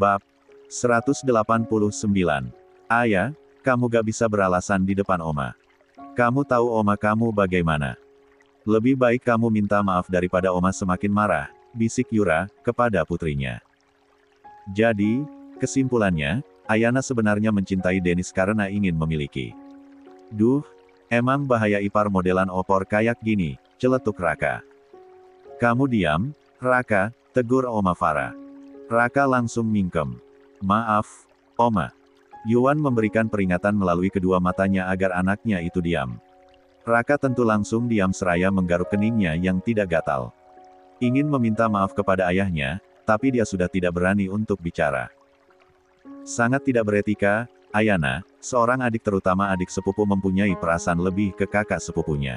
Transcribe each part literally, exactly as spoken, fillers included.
Bab seratus delapan puluh sembilan. Ayah, kamu gak bisa beralasan di depan Oma. Kamu tahu Oma kamu bagaimana. Lebih baik kamu minta maaf daripada Oma semakin marah, bisik Yura, kepada putrinya. Jadi, kesimpulannya, Ayana sebenarnya mencintai Dennis karena ingin memiliki. Duh, emang bahaya ipar modelan opor kayak gini, celetuk Raka. Kamu diam, Raka, tegur Oma Farah. Raka langsung mingkem. Maaf, Oma. Yuan memberikan peringatan melalui kedua matanya agar anaknya itu diam. Raka tentu langsung diam seraya menggaruk keningnya yang tidak gatal. Ingin meminta maaf kepada ayahnya, tapi dia sudah tidak berani untuk bicara. Sangat tidak beretika, Ayana, seorang adik terutama adik sepupu mempunyai perasaan lebih ke kakak sepupunya.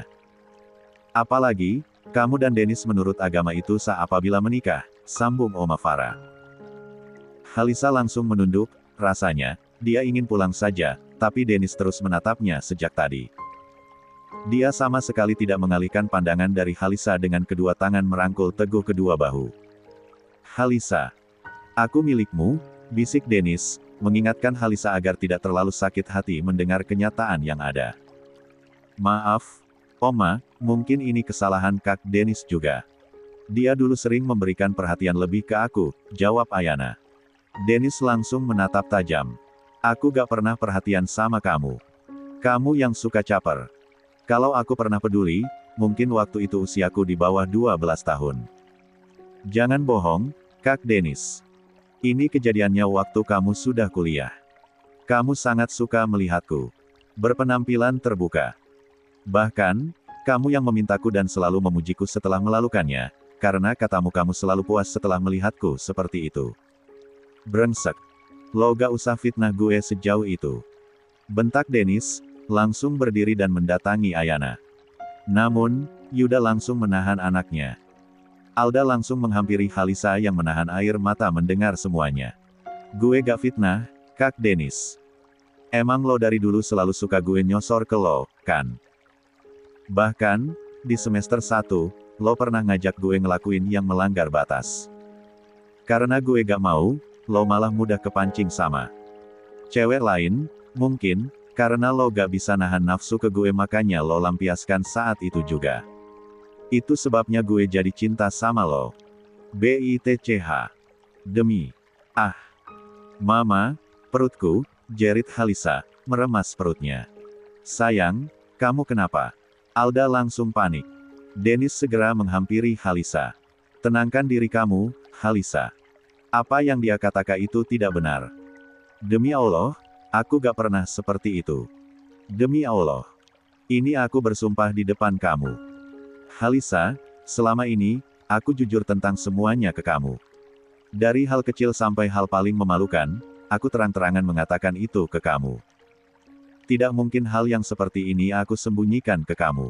Apalagi, kamu dan Dennis menurut agama itu sah apabila menikah, sambung Oma Farah. Halisa langsung menunduk, rasanya, dia ingin pulang saja, tapi Dennis terus menatapnya sejak tadi. Dia sama sekali tidak mengalihkan pandangan dari Halisa dengan kedua tangan merangkul teguh kedua bahu. Halisa. Aku milikmu, bisik Dennis, mengingatkan Halisa agar tidak terlalu sakit hati mendengar kenyataan yang ada. Maaf, Oma, mungkin ini kesalahan Kak Dennis juga. Dia dulu sering memberikan perhatian lebih ke aku, jawab Ayana. Dennis langsung menatap tajam. Aku gak pernah perhatian sama kamu. Kamu yang suka caper. Kalau aku pernah peduli, mungkin waktu itu usiaku di bawah dua belas tahun. Jangan bohong, Kak Dennis. Ini kejadiannya waktu kamu sudah kuliah. Kamu sangat suka melihatku. Berpenampilan terbuka. Bahkan, kamu yang memintaku dan selalu memujiku setelah melakukannya, karena katamu kamu selalu puas setelah melihatku seperti itu. Brengsek. Lo gak usah fitnah gue sejauh itu. Bentak Dennis, langsung berdiri dan mendatangi Ayana. Namun, Yuda langsung menahan anaknya. Alda langsung menghampiri Halisa yang menahan air mata mendengar semuanya. Gue gak fitnah, Kak Dennis. Emang lo dari dulu selalu suka gue nyosor ke lo, kan? Bahkan, di semester satu, lo pernah ngajak gue ngelakuin yang melanggar batas. Karena gue gak mau, lo malah mudah kepancing sama cewek lain, mungkin, karena lo gak bisa nahan nafsu ke gue makanya lo lampiaskan saat itu juga. Itu sebabnya gue jadi cinta sama lo. B I T C H. Demi. Ah. Mama, perutku, jerit Halisa, meremas perutnya. Sayang, kamu kenapa? Alda langsung panik. Dennis segera menghampiri Halisa. Tenangkan diri kamu, Halisa. Apa yang dia katakan itu tidak benar. Demi Allah, aku gak pernah seperti itu. Demi Allah. Ini aku bersumpah di depan kamu. Halisa, selama ini, aku jujur tentang semuanya ke kamu. Dari hal kecil sampai hal paling memalukan, aku terang-terangan mengatakan itu ke kamu. Tidak mungkin hal yang seperti ini aku sembunyikan ke kamu.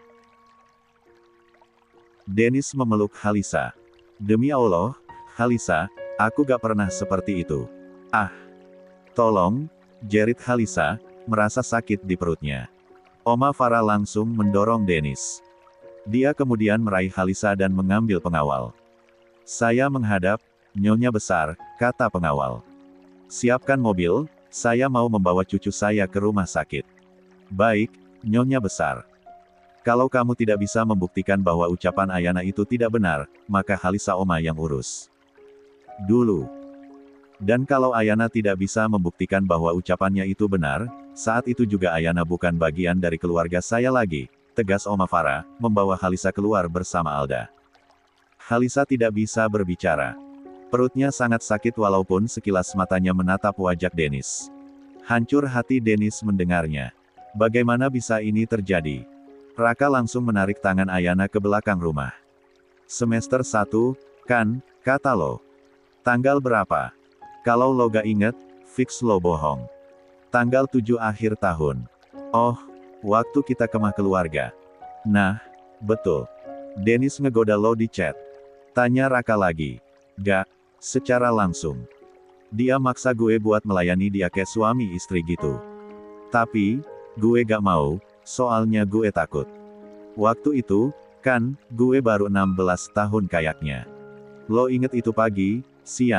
Dennis memeluk Halisa. Demi Allah, Halisa, aku gak pernah seperti itu. Ah. Tolong, jerit Halisa, merasa sakit di perutnya. Oma Farah langsung mendorong Dennis. Dia kemudian meraih Halisa dan mengambil pengawal. Saya menghadap, Nyonya Besar, kata pengawal. Siapkan mobil, saya mau membawa cucu saya ke rumah sakit. Baik, Nyonya Besar. Kalau kamu tidak bisa membuktikan bahwa ucapan Ayana itu tidak benar, maka Halisa Oma yang urus. Dulu. Dan kalau Ayana tidak bisa membuktikan bahwa ucapannya itu benar, saat itu juga Ayana bukan bagian dari keluarga saya lagi, tegas Oma Farah, membawa Halisa keluar bersama Alda. Halisa tidak bisa berbicara. Perutnya sangat sakit walaupun sekilas matanya menatap wajah Dennis. Hancur hati Dennis mendengarnya. Bagaimana bisa ini terjadi? Raka langsung menarik tangan Ayana ke belakang rumah. Semester satu, kan, kata lo. Tanggal berapa? Kalau lo gak inget, fix lo bohong. Tanggal tujuh akhir tahun. Oh, waktu kita kemah keluarga. Nah, betul. Dennis ngegoda lo di chat. Tanya Raka lagi. Gak, secara langsung. Dia maksa gue buat melayani dia kayak suami istri gitu. Tapi, gue gak mau, soalnya gue takut. Waktu itu, kan, gue baru enam belas tahun kayaknya. Lo inget itu pagi, siang,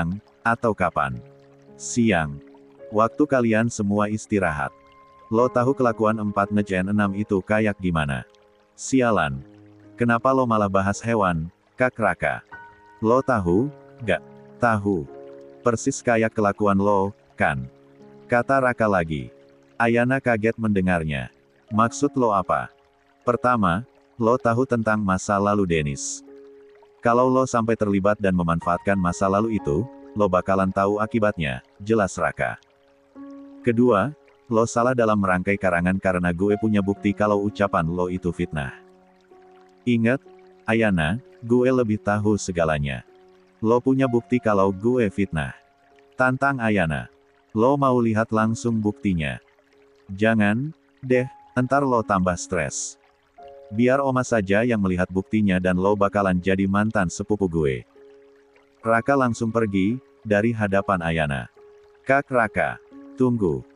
Atau kapan? Siang. Waktu kalian semua istirahat. Lo tahu kelakuan empat ngejen enam itu kayak gimana? Sialan. Kenapa lo malah bahas hewan, Kak Raka? Lo tahu, gak? Tahu. Persis kayak kelakuan lo, kan? Kata Raka lagi. Ayana kaget mendengarnya. Maksud lo apa? Pertama, lo tahu tentang masa lalu Dennis. Kalau lo sampai terlibat dan memanfaatkan masa lalu itu, lo bakalan tahu akibatnya, jelas Raka. Kedua, lo salah dalam merangkai karangan karena gue punya bukti kalau ucapan lo itu fitnah. Ingat, Ayana, gue lebih tahu segalanya. Lo punya bukti kalau gue fitnah. Tantang Ayana. Lo mau lihat langsung buktinya? Jangan, deh, entar lo tambah stres. Biar Oma saja yang melihat buktinya dan lo bakalan jadi mantan sepupu gue. Raka langsung pergi, dari hadapan Ayana. Kak Raka. Tunggu.